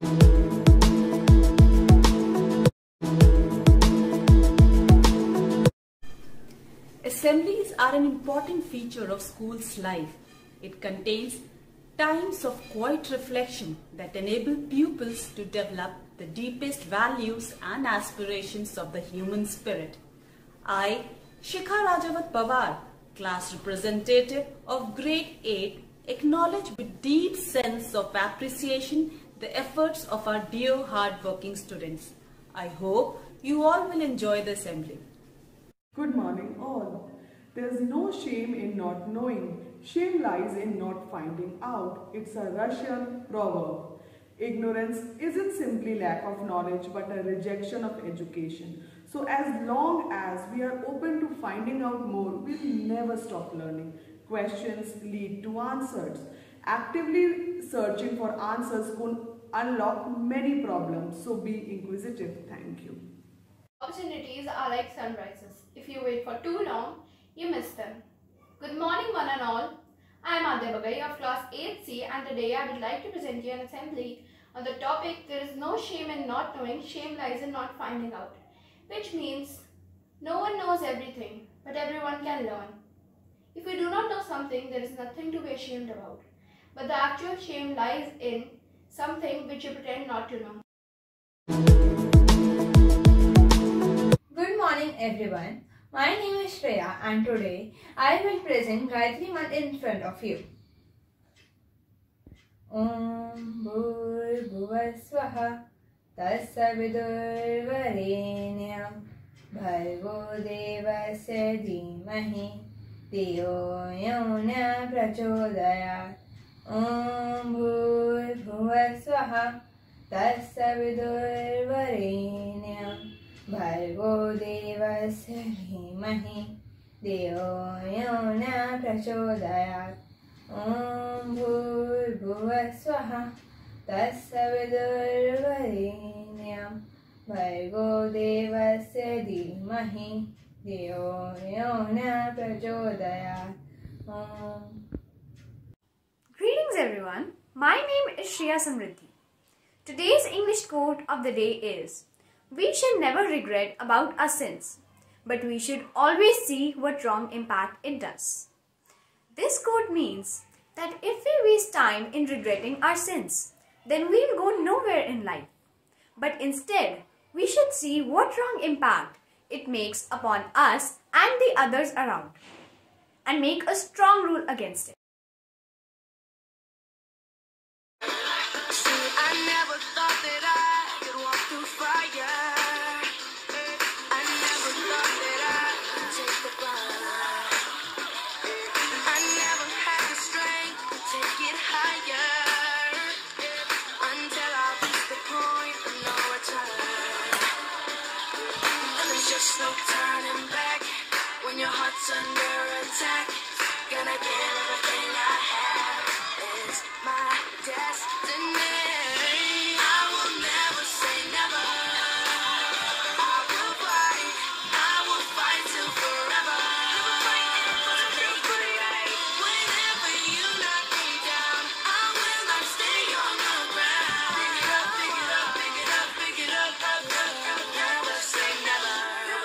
Assemblies are an important feature of school's life. It contains times of quiet reflection that enable pupils to develop the deepest values and aspirations of the human spirit. I, Shikha Rajavat Pawar, class representative of Grade 8, acknowledge with deep sense of appreciation the efforts of our dear hard-working students. I hope you all will enjoy the assembly. Good morning all. There is no shame in not knowing. Shame lies in not finding out. It's a Russian proverb. Ignorance isn't simply lack of knowledge but a rejection of education. So as long as we are open to finding out more, we'll never stop learning. Questions lead to answers. Actively searching for answers could unlock many problems. So be inquisitive. Thank you. Opportunities are like sunrises. If you wait for too long, you miss them. Good morning one and all. I am Adya Bagai of class 8C and today I would like to present you an assembly on the topic there is no shame in not knowing, shame lies in not finding out. Which means no one knows everything but everyone can learn. If you do not know something, there is nothing to be ashamed about. But the actual shame lies in something which you pretend not to know. Good morning everyone. My name is Shreya and today I will present Gayatri Mantra in front of you. Om Bhur Swaha Tasya Vidurvarenyam Bhargo Devasya Dhimahi Dhiyo Yona Prachodayat. Om Bhur Swaha Tasya Vidurvarenyam Bhargo Devasya Dhimahi Dhiyo Yona Prachodayat. Om Bhurbhuvah Swaha Tasya Vidurvarenyam Bhargo Devasya Dhimahi Dhiyo Yona Prachodayat. Greetings everyone. My name is Shreya Samriddhi. Today's English quote of the day is: we should never regret about our sins, but we should always see what wrong impact it does. This quote means that if we waste time in regretting our sins, then we'll go nowhere in life. But instead, we should see what wrong impact it makes upon us and the others around, and make a strong rule against it. Just no turning back when your heart's under attack. Gonna give everything I have. It's my destiny. I will never say never. I will fight till forever. Whenever you knock me down, I will not stay on the ground. Pick it up, pick it up, pick it up, pick it up, up, up, up. Never say never.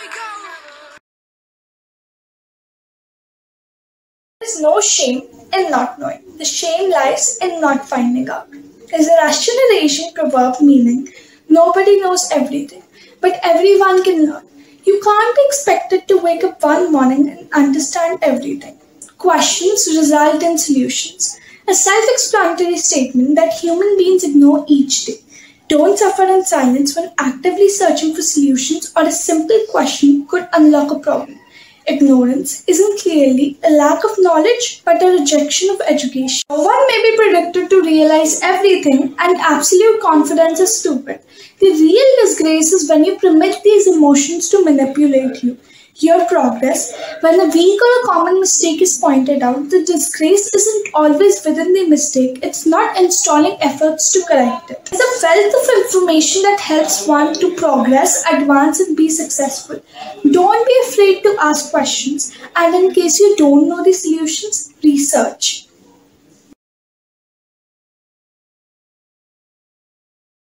There is no shame in not knowing. The shame lies in not finding out. There's a Russian Asian proverb meaning nobody knows everything, but everyone can learn. You can't be expected to wake up one morning and understand everything. Questions result in solutions. A self-explanatory statement that human beings ignore each day. Don't suffer in silence when actively searching for solutions, or a simple question could unlock a problem. Ignorance isn't clearly a lack of knowledge but a rejection of education. One may be predicted to realize everything, and absolute confidence is stupid. The real disgrace is when you permit these emotions to manipulate you. Your progress, when a weak or a common mistake is pointed out, the disgrace isn't always within the mistake, it's not installing efforts to correct it. It's a wealth of information that helps one to progress, advance and be successful. Don't be afraid to ask questions, and in case you don't know the solutions, research.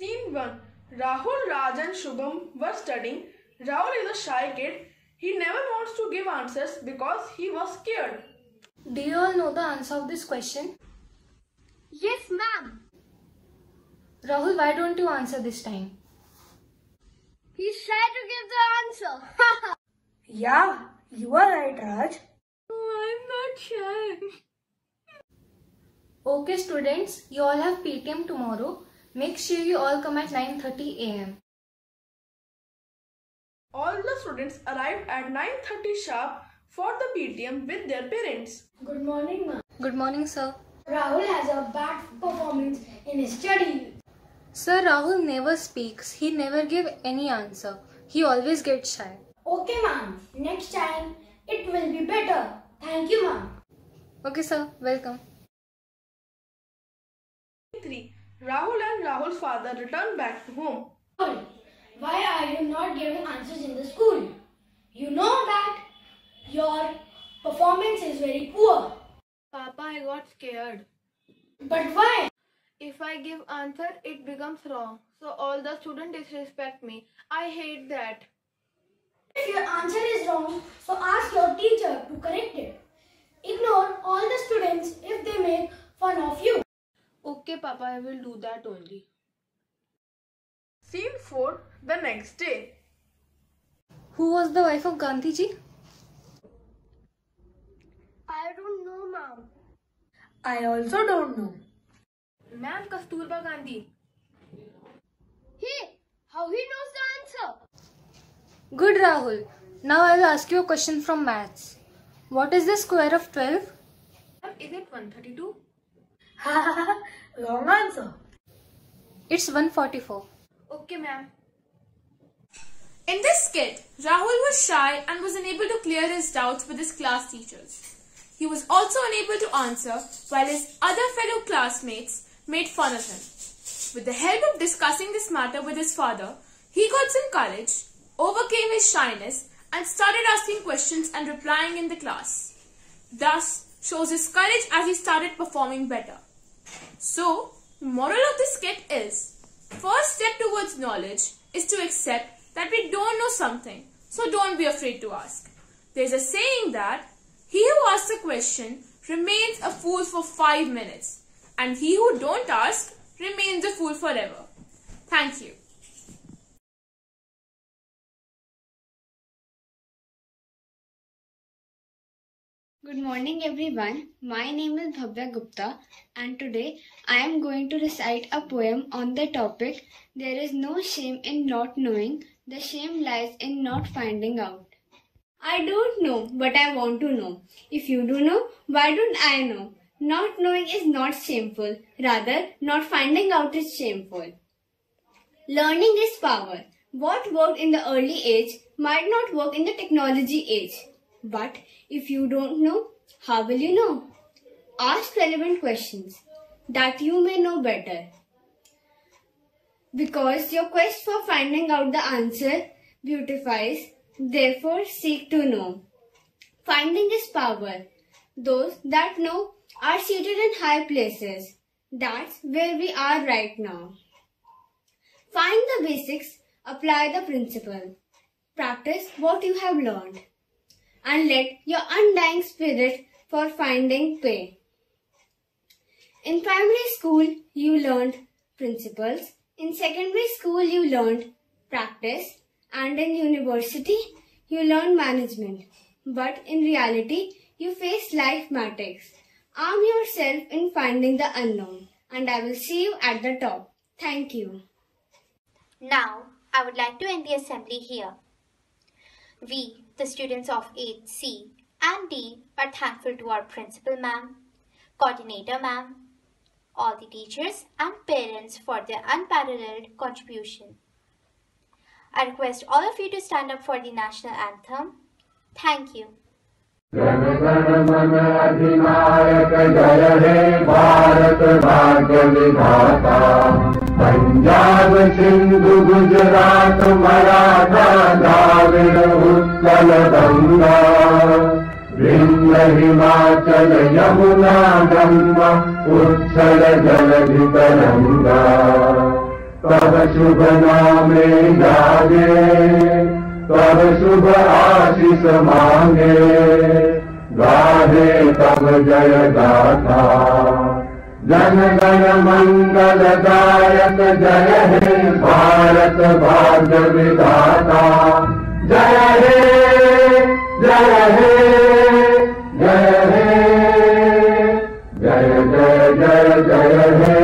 Scene 1. Rahul, Raj and Shubham were studying. Rahul is a shy kid. He never wants to give answers because he was scared. Do you all know the answer of this question? Yes, ma'am. Rahul, why don't you answer this time? He's shy to give the answer. Yeah, you are right, Raj. I'm not shy. Okay students, you all have PTM tomorrow. Make sure you all come at 9:30 am. All the students arrived at 9:30 sharp for the PTM with their parents. Good morning, ma'am. Good morning, sir. Rahul has a bad performance in his studies. Sir, Rahul never speaks. He never gives any answer. He always gets shy. Okay, ma'am. Next time, it will be better. Thank you, ma'am. Okay, sir. Welcome. 3. Rahul and Rahul's father returned back to home. Rahul, why are you not giving answers in the school? You know that your performance is very poor. Papa, I got scared. But why? If I give answer, it becomes wrong. So all the students disrespect me. I hate that. If your answer is wrong, so ask your teacher to correct it. Ignore all the students if they make fun of you. Okay, Papa, I will do that only. Scene 4. The next day. Who was the wife of Gandhiji? I don't know, ma'am. I also don't know. Ma'am, Kasturba Gandhi. Hey, how he knows the answer? Good, Rahul. Now I will ask you a question from maths. What is the square of 12? Ma'am, is it 132? Wrong answer. It's 144. Okay, ma'am. In this skit, Rahul was shy and was unable to clear his doubts with his class teachers. He was also unable to answer while his other fellow classmates made fun of him. With the help of discussing this matter with his father, he got some courage, overcame his shyness and started asking questions and replying in the class. Thus, shows his courage as he started performing better. So, the moral of this skit is, first step towards knowledge is to accept that we don't know something, so don't be afraid to ask. There's a saying that, he who asks a question remains a fool for 5 minutes, and he who don't ask remains a fool forever. Thank you. Good morning everyone. My name is Bhavya Gupta and today I am going to recite a poem on the topic There is no shame in not knowing, the shame lies in not finding out. I don't know, but I want to know. If you do know, why don't I know? Not knowing is not shameful, rather not finding out is shameful. Learning is power. What worked in the early age might not work in the technology age. But if you don't know, how will you know? Ask relevant questions that you may know better. Because your quest for finding out the answer beautifies, therefore seek to know. Finding is power. Those that know are seated in high places. That's where we are right now. Find the basics, apply the principle. Practice what you have learned. And let your undying spirit for finding pay. In primary school, you learned principles. In secondary school, you learned practice. And in university, you learned management. But in reality, you face life matrix. Arm yourself in finding the unknown. And I will see you at the top. Thank you. Now, I would like to end the assembly here. We, the students of 8C and D, are thankful to our principal ma'am, coordinator ma'am, all the teachers and parents for their unparalleled contribution. I request all of you to stand up for the national anthem. Thank you. Jana Gana मन अधिनायक जय हे भारत भाग्य विधाता पंजाब सिंधु गुजरात मराठा द्राविड़ उत्कल गंगा विंध्य हिमाचल यमुना गंगा उत्कल जलधि तरंगा तब शुभ नामे जागे, तब शुभ आशीष मांगे, गाहे तब जय गाथा। जन गण मंगल दायक जय हे भारत भाग्य विधाता। जय हे जय हे जय हे जय जय जय जय हे।